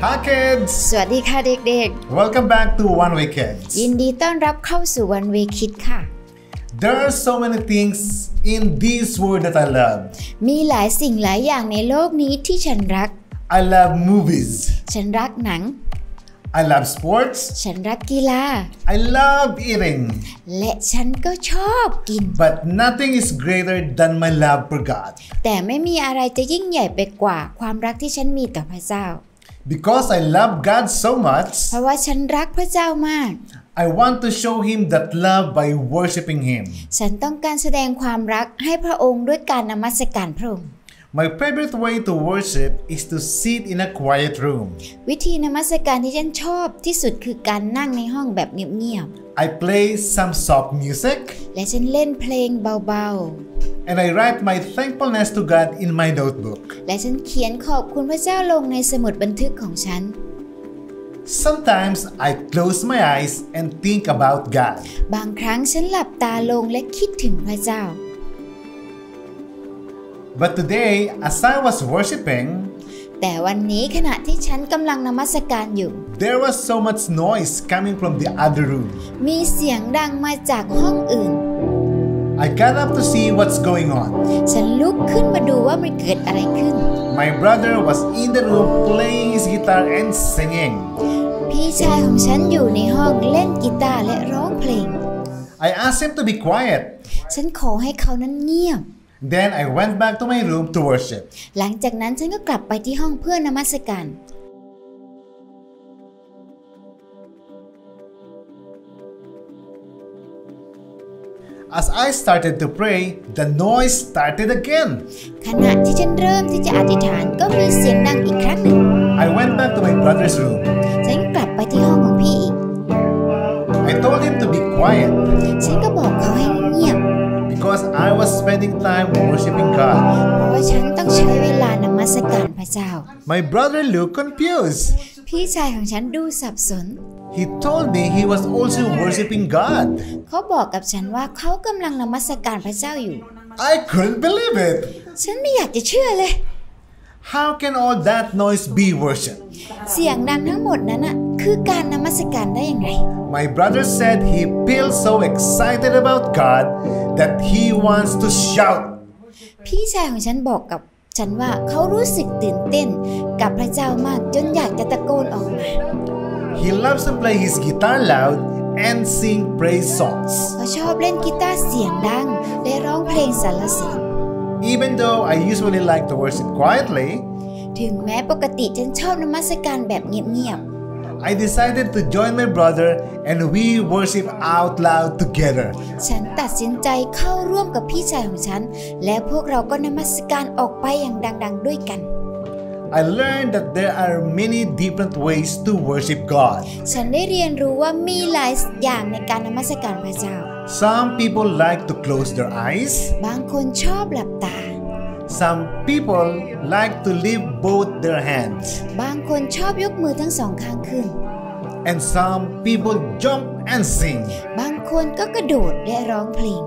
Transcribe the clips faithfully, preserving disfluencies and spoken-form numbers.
Hi kids สวัสดีค่ะเด็กๆ Welcome back to One Way Kids ยินดีต้อนรับเข้าสู่ One Way Kids ค่ะ There are so many things in this world that I love มีหลายสิ่งหลายอย่างในโลกนี้ที่ฉันรัก I love movies ฉันรักหนัง I love sports ฉันรักกีฬา I love eating และฉันก็ชอบกิน But nothing is greater than my love for God แต่ไม่มีอะไรจะยิ่งใหญ่ไปกว่าความรักที่ฉันมีต่อพระเจ้า Because I love God so much เพราะว่าฉันรักพระเจ้ามาก I want to show Him that love by worshiping Him ฉันต้องการแสดงความรักให้พระองค์ด้วยการนมัสการพระองค์ My favorite way to worship is to sit in a quiet room วิธีนมัสการที่ฉันชอบที่สุดคือการนั่งในห้องแบบเงียบ I play some soft music ๆและฉันเล่นเพลงเบาๆ and I write my thankfulness to God in my notebook และฉันเขียนขอบคุณพระเจ้าลงในสมุดบันทึกของฉัน Sometimes I close my eyes and think about God บางครั้งฉันหลับตาลงและคิดถึงพระเจ้า But today as I was worshiping แต่วันนี้ขณะที่ฉันกำลังนมัสการอยู่ there was so much noise coming from the other room มีเสียงดังมาจากห้องอื่น I got up to see what's going on ฉันลุกขึ้นมาดูว่ามันเกิดอะไรขึ้น My brother was in the room playing his guitar and singing พี่ชายของฉันอยู่ในห้องเล่นกีตาร์และร้องเพลง I asked him to be quiet ฉันขอให้เขานั้นเงียบ Then I went back to my room to worship หลังจากนั้นฉันก็กลับไปที่ห้องเพื่อนมัสการ As I started to pray the noise started again ขณะที่ฉันเริ่มที่จะอธิษฐานก็มีเสียงดังอีกครั้งหนึ่ง I went back to my brother's room ฉันกลับไปที่ห้องของพี่อีก I told him to be quiet ฉันก็บอกเขาให้เงียบ because I was spending time worshiping God เพราะว่าฉันต้องใช้เวลานมัสการพระเจ้า My brother looked confused พี่ชายของฉันดูสับสน He told me he was also worshiping God เขาบอกกับฉันว่าเขากำลังนมัสการพระเจ้าอยู่ I couldn't believe it ฉันไม่อยากจะเชื่อเลย How can all that noise be worship เสียงดังทั้งหมดนั้นน่ะคือการนมัสการได้อย่างไร My brother said he feels so excited about God that he wants to shout พี่ชายของฉันบอกกับฉันว่าเขารู้สึกตื่นเต้นกับพระเจ้ามากจนอยากจะตะโกนออกมา He loves to play his guitar loud and sing praise songs เขาชอบเล่นกีตาร์เสียงดังและร้องเพลงสรรเสริญ Even though I usually like to worship quietly ถึงแม้ปกติฉันชอบนมัสการแบบเงียบ I decided to join my brother and we worship out loud together ๆฉันตัดสินใจเข้าร่วมกับพี่ชายของฉันและพวกเราก็นมัสการออกไปอย่างดังๆด้วยกัน I learned that there are many different ways to worship God ฉันได้เรียนรู้ว่ามีหลายอย่างในการนมัสการพระเจ้า Some people like to close their eyes บางคนชอบหลับตา Some people like to lift both their hands บางคนชอบยกมือทั้งสองข้างขึ้น And some people jump and sing บางคนก็กระโดดและร้องเพลง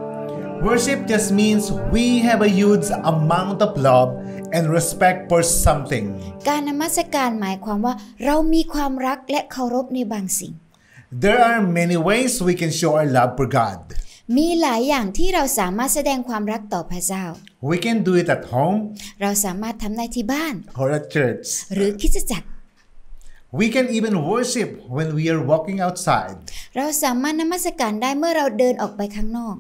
Worship just means we have a huge amount of love and respect for something การนมัสการหมายความว่าเรามีความรักและเคารพในบางสิ่ง There are many ways we can show our love for God มีหลายอย่างที่เราสามารถแสดงความรักต่อพระเจ้า We can do it at home เราสามารถทำได้ที่บ้าน or at church หรือคริสตจักร We can even worship when we are walking outside เราสามารถนมัสการได้เมื่อเราเดินออกไปข้างนอก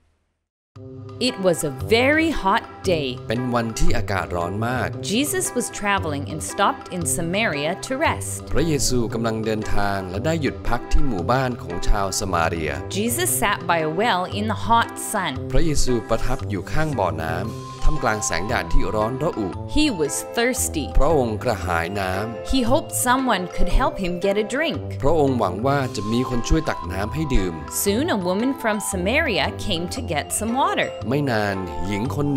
It was a very hot day. เป็นวันที่อากาศร้อนมาก Jesus was traveling and stopped in Samaria to rest. พระเยซูกำลังเดินทางและได้หยุดพักที่หมู่บ้านของชาวสมาเรีย Jesus sat by a well in the hot sun. พระเยซูประทับอยู่ข้างบ่อน้ำท่ามกลางแสงแดดที่ร้อนระอุ He was thirsty. พระองค์กระหายน้ำ He hoped someone could help him get a drink. พระองค์หวังว่าจะมีคนช่วยตักน้ำให้ดื่ม Soon a woman from Samaria came to get some water. ไม่นานหญิงคนหนึ่ง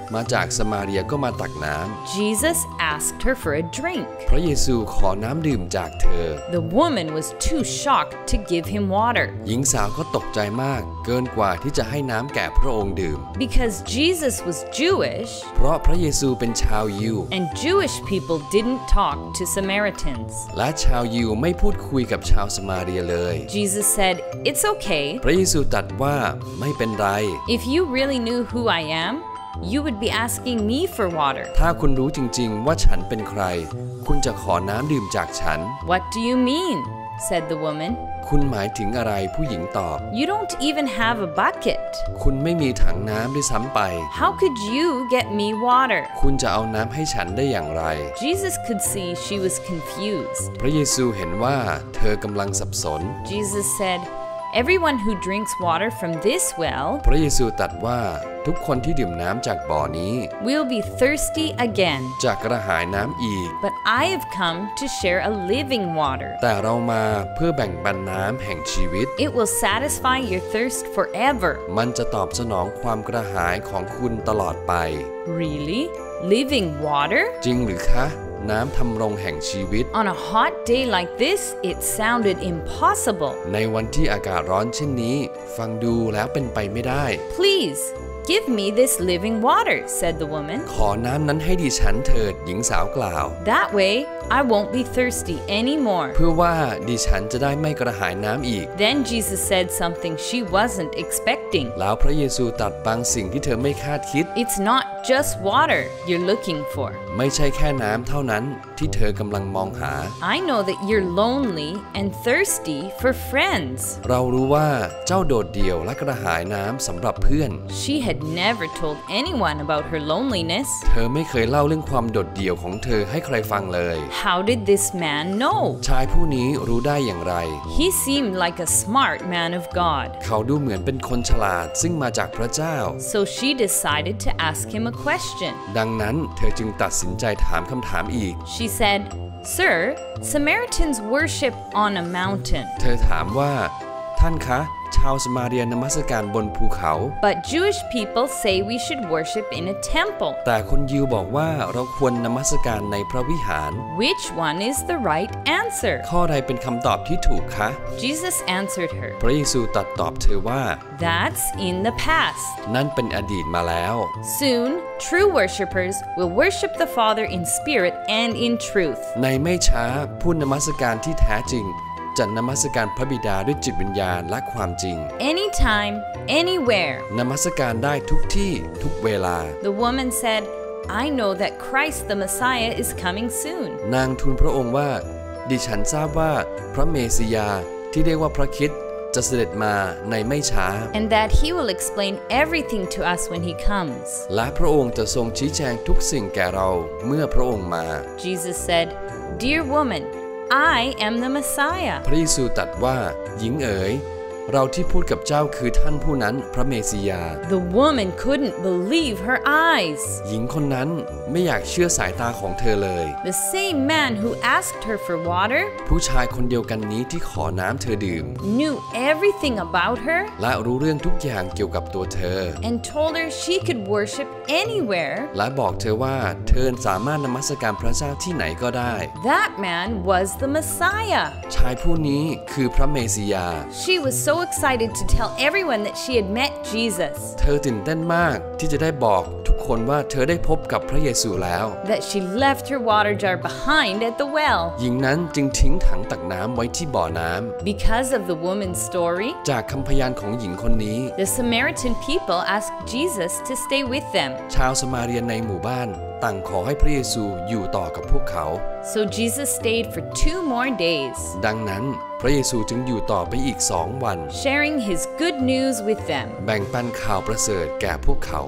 มาจากสมาเรียก็มาตักน้ำ Jesus asked her for a drink. พระเยซูขอน้ำดื่มจากเธอ The woman was too shocked to give him water. หญิงสาวก็ตกใจมากเกินกว่าที่จะให้น้ำแก่พระองค์ดื่ม Because Jesus was Jewish, เพราะพระเยซูเป็นชาวยิว and Jewish people didn't talk to Samaritans. และชาวยิวไม่พูดคุยกับชาวสมาเรียเลย Jesus said, "It's okay. พระเยซูตรัสว่าไม่เป็นไร If you really knew who I am, you would be asking me for water." ถ้าคุณรู้จริงๆว่าฉันเป็นใครคุณจะขอน้ำดื่มจากฉัน What do you mean? said the woman. คุณหมายถึงอะไรผู้หญิงตอบ You don't even have a bucket. คุณไม่มีถังน้ำด้วยซ้ำไป How could you get me water? คุณจะเอาน้ำให้ฉันได้อย่างไร Jesus could see she was confused. พระเยซูเห็นว่าเธอกำลังสับสน Jesus said, "Everyone who drinks water from this well พระเยซูตรัสว่าทุกคนที่ดื่มน้ำจากบ่อนี้ will be thirsty again. จะกระหายน้ำอีก But I have come to share a living water. แต่เรามาเพื่อแบ่งปันน้ำแห่งชีวิต It will satisfy your thirst forever." มันจะตอบสนองความกระหายของคุณตลอดไป Really? Living water? จริงหรือคะน้ำทำรงแห่งชีวิต On a hot day like this, it sounded impossible. ในวันที่อากาศร้อนเช่นนี้ฟังดูแล้วเป็นไปไม่ได้ Please, give me this living water, said the woman. ขอน้ำนั้นให้ดิฉันเถิดหญิงสาวกล่าว That way, I won't be thirsty anymore. เพื่อว่าดิฉันจะได้ไม่กระหายน้ำอีก Then Jesus said something she wasn't expecting. แล้วพระเยซูตรัสบางสิ่งที่เธอไม่คาดคิด It's not just water you're looking for. ไม่ใช่แค่น้ำเท่านั้นที่เธอกำลังมองหา I know that you're lonely and thirsty for friends. เรารู้ว่าเจ้าโดดเดี่ยวและกระหายน้ำสำหรับเพื่อน She had never told anyone about her loneliness. เธอไม่เคยเล่าเรื่องความโดดเดี่ยวของเธอให้ใครฟังเลย How did this man know? ชายผู้นี้รู้ได้อย่างไร He seemed like a smart man of God. เขาดูเหมือนเป็นคนฉลาดซึ่งมาจากพระเจ้า So she decided to ask him a question. ดังนั้นเธอจึงตัดสินใจถามคำถามอีก She said, "Sir, Samaritans worship on a mountain, เธอถามว่าท่านคะชาวสมาเรียนมัสการบนภูเขา but Jewish people say we should worship in a temple. แต่คนยิวบอกว่าเราควรนมัสการในพระวิหาร Which one is the right answer?" ข้อใดเป็นคำตอบที่ถูกคะ Jesus answered her, พระเยซูตรัสตอบเธอว่า "That's in the past. นั่นเป็นอดีตมาแล้ว Soon, true worshippers will worship the Father in spirit and in truth." ในไม่ช้าผู้นมัสการที่แท้จริงจะนมัสการพระบิดาด้วยจิตวิญญาณและความจริง Anytime, anywhere. นมัสการได้ทุกที่ทุกเวลา The woman said, "I know that Christ the Messiah is coming soon." นางทูลพระองค์ว่าดิฉันทราบว่าพระเมสสิยาที่เรียกว่าพระคริสต์จะเสด็จมาในไม่ช้า And that he will explain everything to us when he comes. และพระองค์จะทรงชี้แจงทุกสิ่งแก่เราเมื่อพระองค์มา Jesus said, "Dear woman, I am the Messiah." พระเยซูตรัสว่าหญิงเอ๋ยเราที่พูดกับเจ้าคือท่านผู้นั้นพระเมสสิยา The woman couldn't believe her eyes. หญิงคนนั้นไม่อยากเชื่อสายตาของเธอเลย The same man who asked her for water ผู้ชายคนเดียวกันนี้ที่ขอน้ำเธอดื่ม knew everything about her และรู้เรื่องทุกอย่างเกี่ยวกับตัวเธอ and told her she could worship anywhere. และบอกเธอว่าเธอสามารถนมัสการพระเจ้าที่ไหนก็ได้ That man was the Messiah. ชายผู้นี้คือพระเมสสิยา She was so excited to tell everyone that she had met Jesus เธอตื่นเต้นมากที่จะได้บอกทุกคนว่าเธอได้พบกับพระเยซูแล้ว that she left her water jar behind at the well. หญิงนั้นจึงทิ้งถังตักน้ำไว้ที่บ่อน้ำ Because of the woman's story, จากคำพยานของหญิงคนนี้ the Samaritan people asked Jesus to stay with them. ชาวสมาเรียนในหมู่บ้านต่างขอให้พระเยซูอยู่ต่อกับพวกเขา So Jesus stayed for two more days, ดังนั้นพระเยซูจึงอยู่ต่อไปอีกสองวัน sharing his good news with them. แบ่งปันข่าวประเสริฐแก่พวกเขา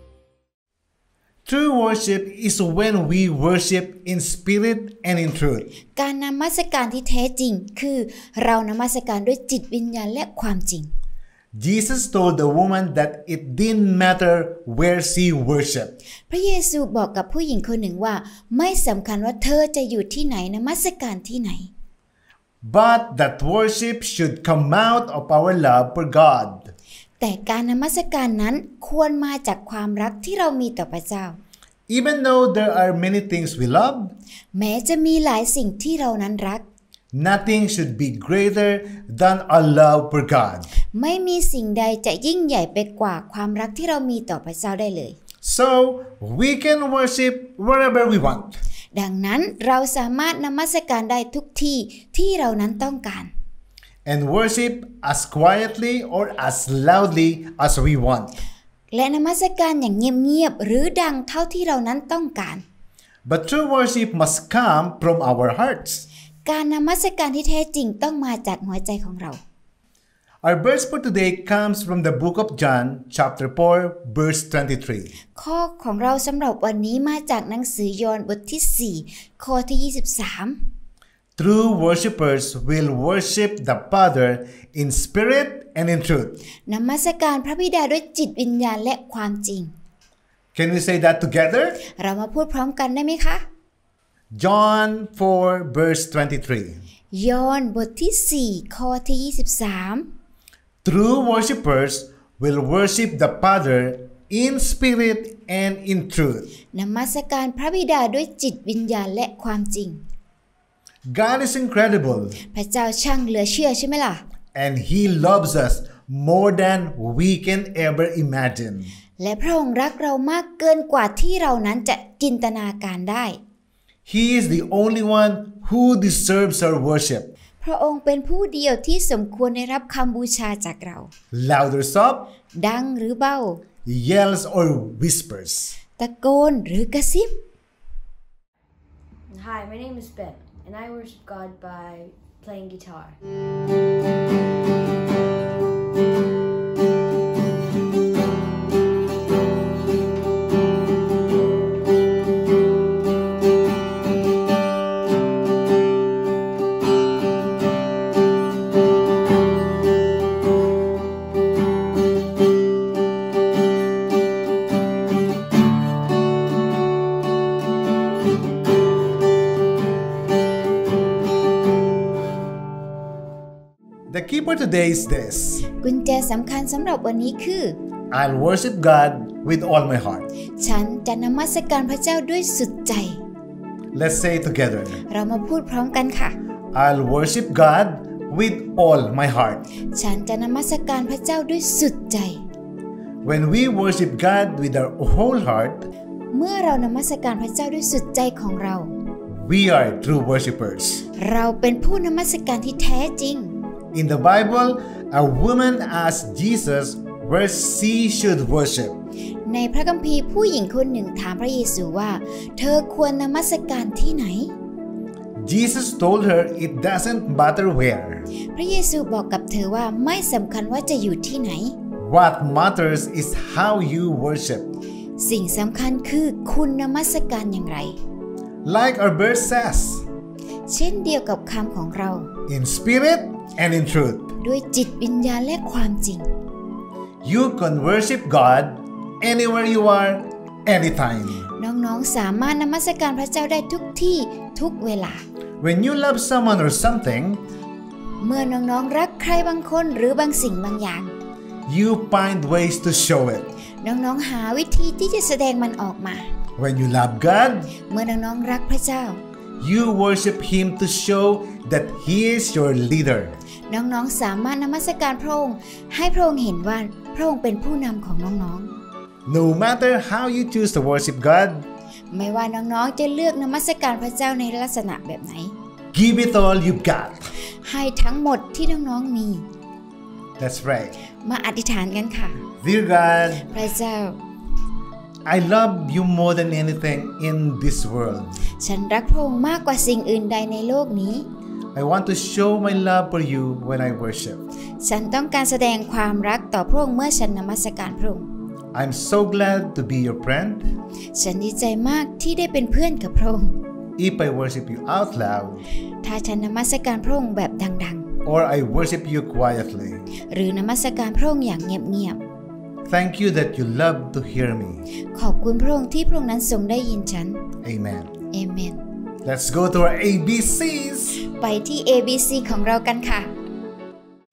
True worship is when we worship in spirit and in truth. การนมัสการที่แท้จริงคือเรานมัสการด้วยจิตวิญญาณและความจริง Jesus told the woman that it didn't matter where she worshiped. พระเยซูบอกกับผู้หญิงคนหนึ่งว่าไม่สำคัญว่าเธอจะอยู่ที่ไหนนมัสการที่ไหน But that worship should come out of our love for God. แต่การนมัสการนั้นควรมาจากความรักที่เรามีต่อพระเจ้า Even though there are many things we love, แม้จะมีหลายสิ่งที่เรานั้นรัก nothing should be greater than our love for God. ไม่มีสิ่งใดจะยิ่งใหญ่ไปกว่าความรักที่เรามีต่อพระเจ้าได้เลย So we can worship wherever we want. ดังนั้นเราสามารถนมัสการได้ทุกที่ที่เรานั้นต้องการ And worship as quietly or as loudly as we want. และนมัสการอย่างเงียบๆหรือดังเท่าที่เรานั้นต้องการ But true worship must come from our hearts. การนมัสการที่แท้จริงต้องมาจากหัวใจของเรา Our verse for today comes from the book of John, chapter four, verse twenty-three. ข้อของเราสำหรับวันนี้มาจากหนังสือยอห์นบทที่สี่ข้อที่ยี่สิบสาม True worshippers will worship the Father in spirit and in truth. นมัสการพระบิดาด้วยจิตวิญญาณและความจริง Can we say that together? เรามาพูดพร้อมกันได้ไหมคะ John four, verse twenty-three. ยอห์นบทที่สี่ข้อที่ยี่สิบสาม True worshippers will worship the Father in spirit and in truth. นมัสการพระบิดาด้วยจิตวิญญาณและความจริง God is incredible. พระเจ้าช่างเหลือเชื่อใช่ไหมล่ะ And He loves us more than we can ever imagine. และพระองค์รักเรามากเกินกว่าที่เรานั้นจะจินตนาการได้ He is the only one who deserves our worship. พระองค์เป็นผู้เดียวที่สมควรได้รับคำบูชาจากเรา Loud or soft, ดังหรือเบา yells or whispers. ตะโกนหรือกระซิบ Hi, my name is Ben, and I worship God by playing guitar. The key for today is this. กุญแจสำคัญสำหรับวันนี้คือ I'll worship God with all my heart. ฉันจะนมัสการพระเจ้าด้วยสุดใจ Let's say it together. เรามาพูดพร้อมกันค่ะ I'll worship God with all my heart. ฉันจะนมัสการพระเจ้าด้วยสุดใจ When we worship God with our whole heart, เมื่อเรานมัสการพระเจ้าด้วยสุดใจของเรา we are true worshippers. เราเป็นผู้นมัสการที่แท้จริง In the Bible, a woman asked Jesus where she should worship. ในพระคัมภีร์ผู้หญิงคนหนึ่งถามพระเยซูว่าเธอควรนมัสการที่ไหน Jesus told her it doesn't matter where. พระเยซูบอกกับเธอว่าไม่สำคัญว่าจะอยู่ที่ไหน What matters is how you worship. สิ่งสำคัญคือคุณนมัสการอย่างไร Like our verse says, เช่นเดียวกับคำของเรา in spirit and in truth. ด้วยจิตวิญญาณและความจริง You can worship God anywhere you are, anytime. น้องๆสามารถนมัสการพระเจ้าได้ทุกที่ทุกเวลา When you love someone or something, เมื่อน้องๆรักใครบางคนหรือบางสิ่งบางอย่าง you find ways to show it. น้องๆหาวิธีที่จะแสดงมันออกมา When you love God, เมื่อน้องๆรักพระเจ้า you worship Him to show that He is your leader. น้องๆสามารถนมัสการพระองค์ให้พระองค์เห็นว่าพระองค์เป็นผู้นำของน้อง No matter how you choose to worship God, ๆไม่ว่าน้องๆจะเลือกนมัสการพระเจ้าในลักษณะแบบไหน give it all you've got. ให้ทั้งหมดที่น้องๆมี Let's pray. มาอธิษฐานกันค่ะ Dear God, พระเจ้า I love you more than anything in this world. ฉันรักพระองค์มากกว่าสิ่งอื่นใดในโลกนี้ I want to show my love for you when I worship. ฉันต้องการแสดงความรักต่อพระองค์เมื่อฉันนมัสการพระองค์ I'm so glad to be your friend. ฉันดีใจมากที่ได้เป็นเพื่อนกับพระองค์ If I worship you out loud, ถ้าฉันนมัสการพระองค์แบบดัง or I worship you quietly, ๆ หรือนมัสการพระองค์อย่างเงียบ thank you that you love to hear me. ๆ ขอบคุณพระองค์ที่พระองค์นั้นทรงได้ยินฉัน Amen. เอเมน Let's go to our A B Cs. ไปที่ เอ บี ซี ของเรากันค่ะ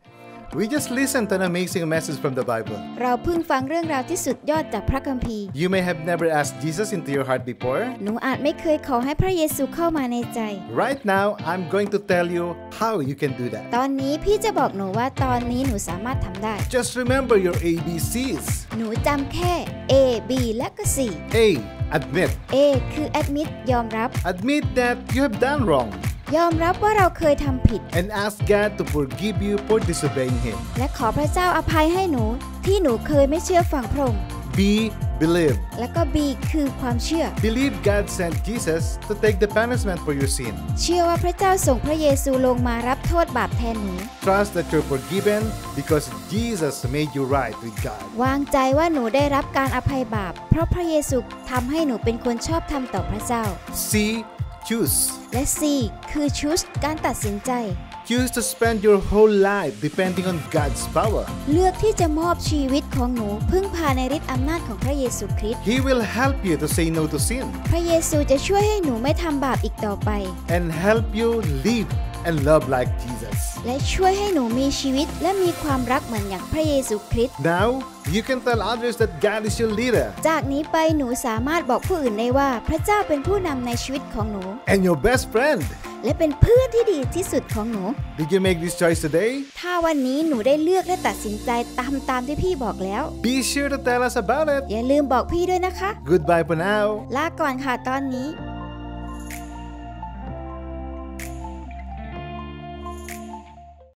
We just listened to an amazing message from the Bible. เราเพิ่งฟังเรื่องราวที่สุดยอดจากพระคัมภีร์ You may have never asked Jesus into your heart before. หนูอาจไม่เคยขอให้พระเยซูเข้ามาในใจ Right now, I'm going to tell you how you can do that. ตอนนี้พี่จะบอกหนูว่าตอนนี้หนูสามารถทำได้ Just remember your A B Cs. หนูจำแค่ A B และก็ C A. Admit. A คือ admit ยอมรับ Admit that you have done wrong. ยอมรับว่าเราเคยทำผิด And ask God to forgive you for disobeying Him. และขอพระเจ้าอภัยให้หนูที่หนูเคยไม่เชื่อฟังพระองค์ B. Believe. และก็ B คือความเชื่อ Believe God sent Jesus to take the punishment for your sin. เชื่อว่าพระเจ้าส่งพระเยซูลงมารับโทษบาปแทนหนู Trust that you're forgiven because Jesus made you right with God. วางใจว่าหนูได้รับการอภัยบาปเพราะพระเยซูทำให้หนูเป็นคนชอบธรรมต่อพระเจ้า C. Choose. และ C คือ choose การตัดสินใจ Choose to spend your whole life depending on God's power. เลือกที่จะมอบชีวิตของหนูพึ่งพาในฤทธิ์อำนาจของพระเยซูคริสต์ He will help you to say no to sin พระเยซูจะช่วยให้หนูไม่ทำบาปอีกต่อไป and help you live and love like Jesus. และช่วยให้หนูมีชีวิตและมีความรักเหมือนอย่างพระเยซูคริสต์ Now, you can tell others that God is your leader จากนี้ไปหนูสามารถบอกผู้อื่นได้ว่าพระเจ้าเป็นผู้นำในชีวิตของหนู and your best friend. และเป็นเพื่อนที่ดีที่สุดของหนู Did you make this choice today? ถ้าวันนี้หนูได้เลือกและตัดสินใจตามตามที่พี่บอกแล้ว Be sure to tell us about it. อย่าลืมบอกพี่ด้วยนะคะ Goodbye for now. ลาก่อนค่ะตอนนี้